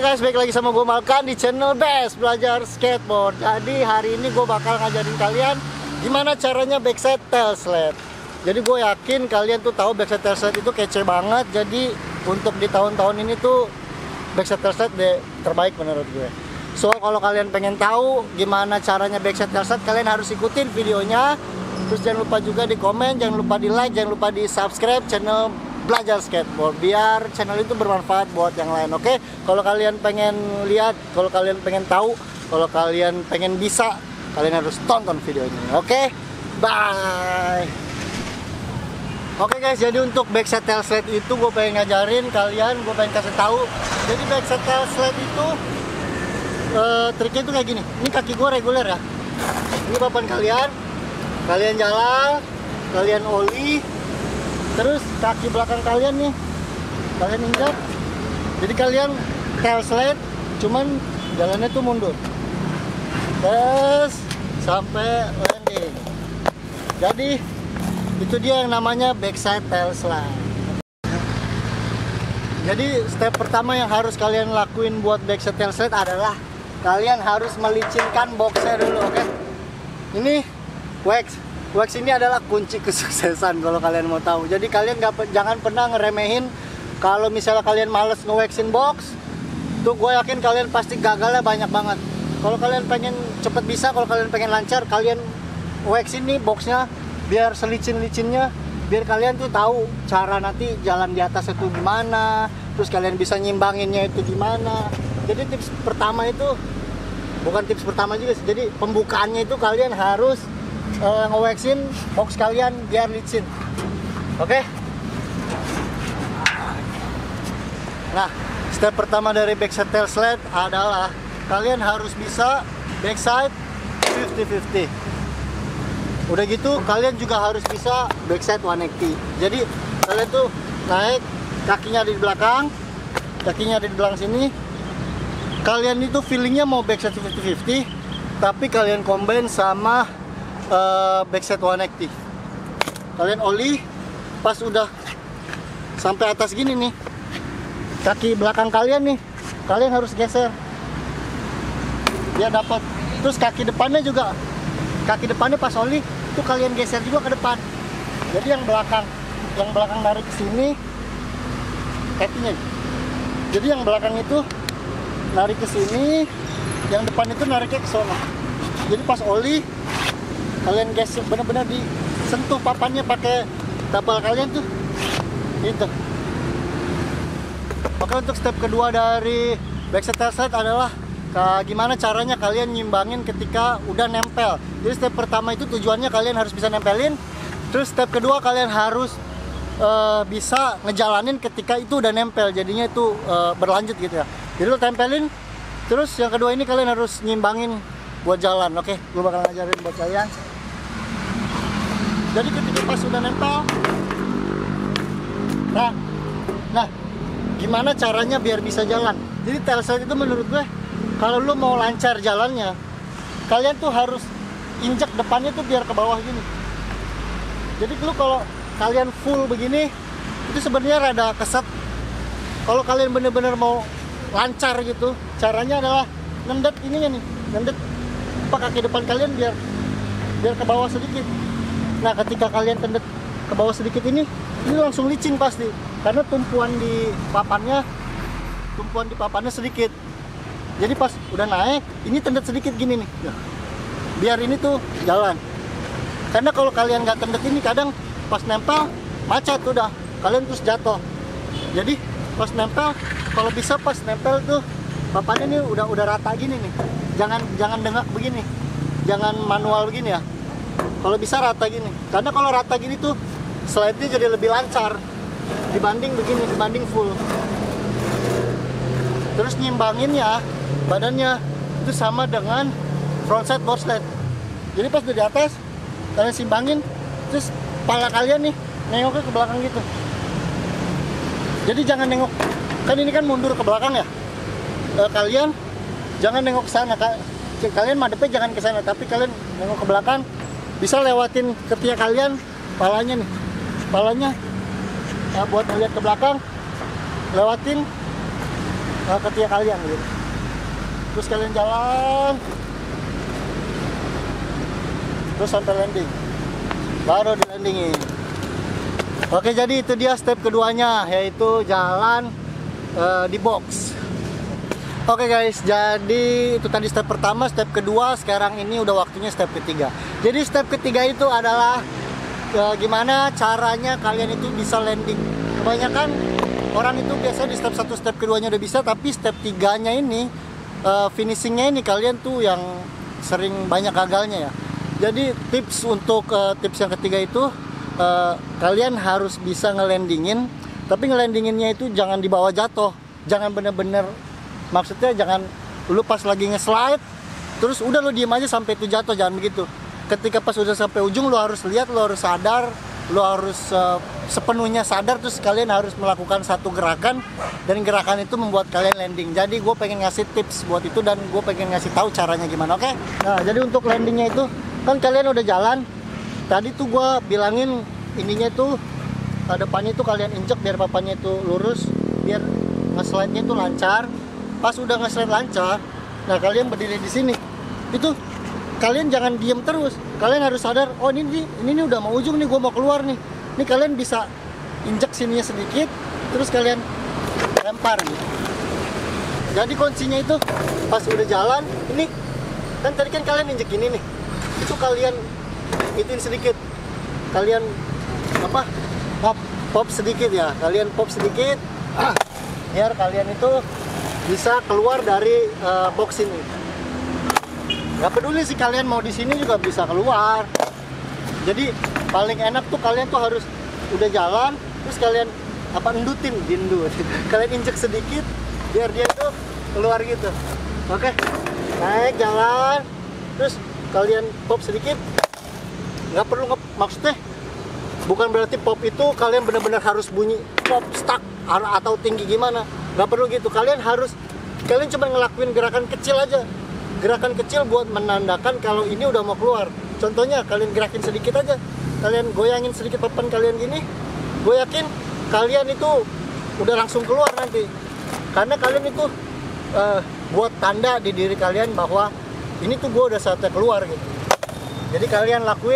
guys, balik lagi sama gue Malkan di channel Best Belajar Skateboard. Jadi hari ini gue bakal ngajarin kalian gimana caranya backside tail slide. Jadi gue yakin kalian tuh tahu backside tail slide itu kece banget. Jadi untuk di tahun-tahun ini tuh backside tail slide terbaik menurut gue. So kalau kalian pengen tahu gimana caranya backside tail slide, kalian harus ikutin videonya. Terus jangan lupa juga di komen, jangan lupa di like, jangan lupa di subscribe channel Belajar Skateboard biar channel itu bermanfaat buat yang lain. Oke, kalau kalian pengen lihat, kalau kalian pengen tahu, kalau kalian pengen bisa, kalian harus tonton video ini. Oke, bye. Oke guys, jadi untuk backside tail slide itu gue pengen ngajarin kalian, gue pengen kasih tahu. Jadi backside tail slide itu triknya itu kayak gini. Ini kaki gue reguler ya. Ini papan kalian, kalian jalan, kalian ollie. Terus kaki belakang kalian nih, kalian injak. Jadi kalian tail slide, cuman jalannya tuh mundur. Terus sampai landing. Jadi itu dia yang namanya backside tail slide. Jadi step pertama yang harus kalian lakuin buat backside tail slide adalah kalian harus melicinkan boxnya dulu, oke? Ini wax. Wax ini adalah kunci kesuksesan kalau kalian mau tahu. Jadi kalian jangan pernah ngeremehin kalau misalnya kalian males nge-waxin box. Tuh gue yakin kalian pasti gagalnya banyak banget. Kalau kalian pengen cepet bisa, kalau kalian pengen lancar, kalian waxin nih boxnya biar selicin-licinnya, biar kalian tuh tahu cara nanti jalan di atas itu gimana, terus kalian bisa nyimbanginnya itu gimana. Jadi tips pertama itu, bukan tips pertama juga sih, jadi pembukaannya itu kalian harus nge-waxin box kalian biar licin. Oke? Nah, step pertama dari backside tail slide adalah kalian harus bisa backside 50-50. Udah gitu kalian juga harus bisa backside 180. Jadi kalian tuh naik, kakinya ada di belakang, kakinya ada di belakang sini. Kalian itu feelingnya mau backside 50-50, tapi kalian combine sama backside 180. Kalian ollie, pas udah sampai atas gini nih, kaki belakang kalian nih, kalian harus geser biar dapat. Terus kaki depannya juga, kaki depannya pas ollie itu kalian geser juga ke depan. Jadi yang belakang narik ke sini kakinya. Jadi yang belakang itu narik ke sini, yang depan itu nariknya ke sana. Jadi pas ollie kalian geser, benar-benar disentuh papannya pakai tapal kalian tuh itu. Oke, untuk step kedua dari backside tail slide adalah gimana caranya kalian nyimbangin ketika udah nempel. Jadi step pertama itu tujuannya kalian harus bisa nempelin. Terus step kedua kalian harus bisa ngejalanin ketika itu udah nempel, jadinya itu berlanjut gitu ya. Jadi lo tempelin, terus yang kedua ini kalian harus nyimbangin buat jalan. Oke, gue bakal ngajarin buat kalian. Jadi ketika pas sudah nempel, nah gimana caranya biar bisa jalan. Jadi tail slide itu menurut gue, kalau lu mau lancar jalannya, kalian tuh harus injak depannya tuh biar ke bawah gini. Jadi lu kalau kalian full begini, itu sebenarnya rada keset. Kalau kalian bener-bener mau lancar gitu, caranya adalah ngendet ininya nih, ngendet kaki depan kalian biar ke bawah sedikit. Nah, ketika kalian tendet ke bawah sedikit ini langsung licin pasti, karena tumpuan di papannya sedikit. Jadi pas udah naik, ini tendet sedikit gini nih, biar ini tuh jalan. Karena kalau kalian nggak tendet ini, kadang pas nempel macet udah, kalian terus jatuh. Jadi pas nempel, kalau bisa pas nempel tuh papannya nih udah rata gini nih. Jangan dengak begini, jangan manual begini ya. Kalau bisa rata gini, karena kalau rata gini tuh slide-nya jadi lebih lancar dibanding begini, dibanding full. Terus nyimbanginnya badannya itu sama dengan frontside board slide. Jadi pas udah di atas kalian simbangin, terus kepala kalian nih nengoknya ke belakang gitu. Jadi jangan nengok, kan ini kan mundur ke belakang ya. Kalian jangan nengok ke sana, kalian madepnya jangan ke sana, tapi kalian nengok ke belakang. Bisa lewatin ketiak kalian, kepalanya buat melihat ke belakang, lewatin ketiak kalian gitu. Terus kalian jalan terus sampai landing, baru di landingin. Oke, jadi itu dia step keduanya, yaitu jalan di box. Oke guys, jadi itu tadi step pertama, step kedua. Sekarang ini udah waktunya step ketiga. Jadi step ketiga itu adalah gimana caranya kalian itu bisa landing. Kebanyakan orang itu biasanya di step 1, step keduanya udah bisa, tapi step 3-nya ini finishingnya ini kalian tuh yang sering banyak gagalnya ya. Jadi tips untuk tips yang ketiga itu kalian harus bisa ngelandingin, tapi ngelandinginnya itu jangan dibawa jatuh, jangan bener-bener, maksudnya jangan lu pas lagi nge-slide terus udah lu diem aja sampai itu jatuh, jangan begitu. Ketika pas udah sampai ujung lu harus lihat, lu harus sadar, lu harus sepenuhnya sadar, terus kalian harus melakukan satu gerakan dan gerakan itu membuat kalian landing. Jadi gue pengen ngasih tips buat itu dan gue pengen ngasih tahu caranya gimana, oke? Nah, jadi untuk landingnya itu kan kalian udah jalan. Tadi tuh gue bilangin ininya tuh depannya tuh kalian injek biar papannya itu lurus, biar nge-slide-nya itu lancar. Pas udah nge-slide lancar, nah kalian berdiri di sini. Itu kalian jangan diem terus. Kalian harus sadar, oh ini udah mau ujung nih, gue mau keluar nih. Ini kalian bisa injek sininya sedikit, terus kalian lempar gitu. Jadi kuncinya itu pas udah jalan, ini kan tadi kan kalian injek ini nih. Itu kalian ituin sedikit, kalian apa, pop sedikit ya, kalian pop sedikit biar kalian itu bisa keluar dari box ini. Gak peduli sih kalian mau di sini juga bisa keluar. Jadi paling enak tuh kalian tuh harus udah jalan terus kalian endut, kalian injek sedikit biar dia tuh keluar gitu. Oke, naik jalan terus kalian pop sedikit. Nggak perlu maksudnya bukan berarti pop itu kalian benar-benar harus bunyi pop stuck atau tinggi gimana, nggak perlu gitu. Kalian cuma ngelakuin gerakan kecil aja, gerakan kecil buat menandakan kalau ini udah mau keluar. Contohnya kalian gerakin sedikit aja, kalian goyangin sedikit papan kalian gini, gue yakin kalian itu udah langsung keluar nanti, karena kalian itu buat tanda di diri kalian bahwa ini tuh gue udah saatnya keluar gitu. Jadi kalian lakuin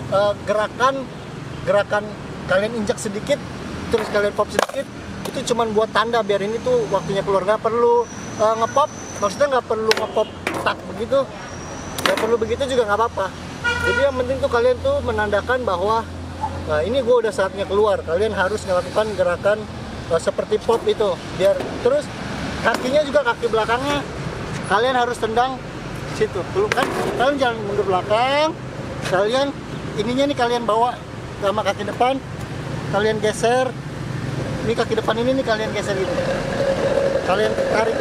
gerakan kalian injak sedikit terus kalian pop sedikit, itu cuman buat tanda biar ini tuh waktunya keluar. Nggak perlu ngepop, maksudnya nggak perlu ngepop tak begitu, nggak perlu begitu juga nggak apa-apa. Jadi yang penting tuh kalian tuh menandakan bahwa ini gue udah saatnya keluar. Kalian harus melakukan gerakan seperti pop itu, biar terus kakinya juga, kaki belakangnya kalian harus tendang situ. Kan kalian jangan mundur belakang, kalian ininya nih kalian bawa sama kaki depan, kalian geser. Ini kaki depan ini nih kalian geser gitu, kalian tarik.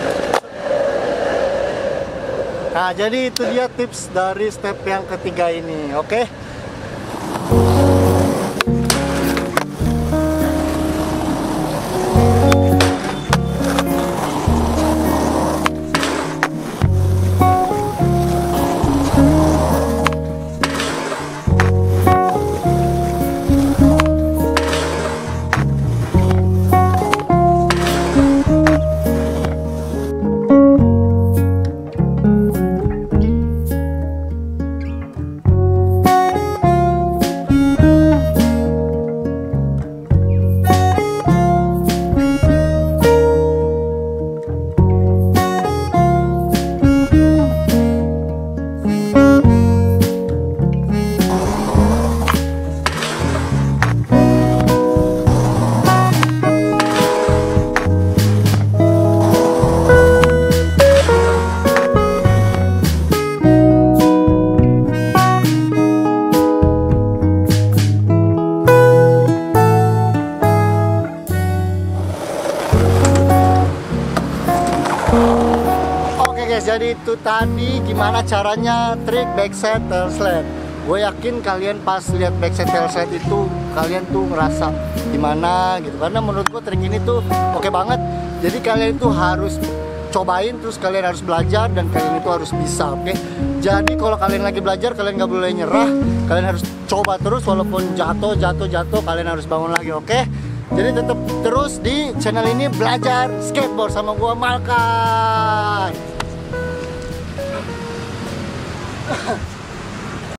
Nah, jadi itu dia tips dari step yang ketiga ini, oke? Jadi itu tadi gimana caranya trik backside tail slide. Gue yakin kalian pas lihat backside tail slide itu kalian tuh ngerasa gimana gitu, karena menurut gue trik ini tuh oke banget. Jadi kalian itu harus cobain, terus kalian harus belajar dan kalian itu harus bisa, oke? Jadi kalau kalian lagi belajar kalian nggak boleh nyerah, kalian harus coba terus walaupun jatuh kalian harus bangun lagi, oke? Jadi tetap terus di channel ini belajar skateboard sama gua Malkan.